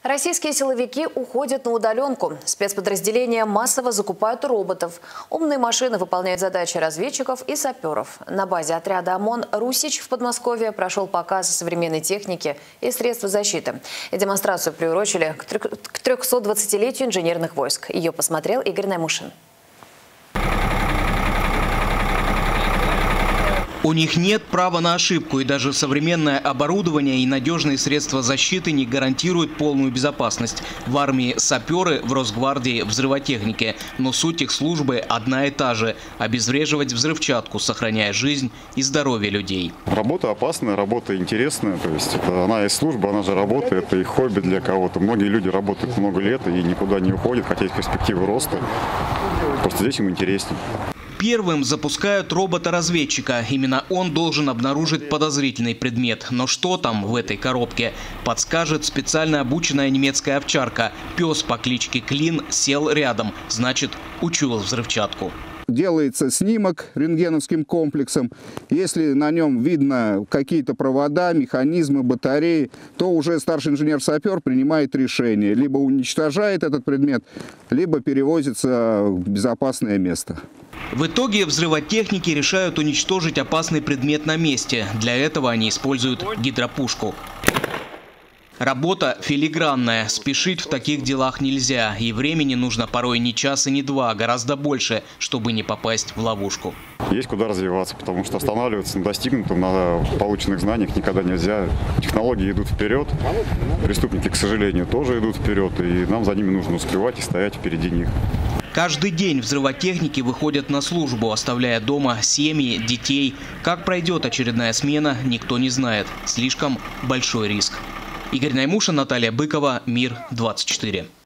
Российские силовики уходят на удаленку. Спецподразделения массово закупают роботов. Умные машины выполняют задачи разведчиков и саперов. На базе отряда ОМОН «Русич» в Подмосковье прошел показ современной техники и средств защиты. И демонстрацию приурочили к 320-летию инженерных войск. Ее посмотрел Игорь Наймушин. У них нет права на ошибку, и даже современное оборудование и надежные средства защиты не гарантируют полную безопасность. В армии саперы, в Росгвардии взрывотехники. Но суть их службы одна и та же – обезвреживать взрывчатку, сохраняя жизнь и здоровье людей. Работа опасная, работа интересная. То есть она и служба, она же работа, это и хобби для кого-то. Многие люди работают много лет и никуда не уходят, хотя есть перспективы роста. Просто здесь им интереснее. Первым запускают робота-разведчика. Именно он должен обнаружить подозрительный предмет. Но что там в этой коробке, подскажет специально обученная немецкая овчарка. Пес по кличке Клин сел рядом, значит, учуял взрывчатку. Делается снимок рентгеновским комплексом. Если на нем видно какие-то провода, механизмы, батареи, то уже старший инженер-сапер принимает решение. Либо уничтожает этот предмет, либо перевозится в безопасное место. В итоге взрывотехники решают уничтожить опасный предмет на месте. Для этого они используют гидропушку. Работа филигранная. Спешить в таких делах нельзя. И времени нужно порой не час и не два, гораздо больше, чтобы не попасть в ловушку. Есть куда развиваться, потому что останавливаться на достигнутом, на полученных знаниях никогда нельзя. Технологии идут вперед, преступники, к сожалению, тоже идут вперед, и нам за ними нужно успевать и стоять впереди них. Каждый день взрывотехники выходят на службу, оставляя дома семьи, детей. Как пройдет очередная смена, никто не знает. Слишком большой риск. Игорь Наймушин, Наталья Быкова, Мир 24.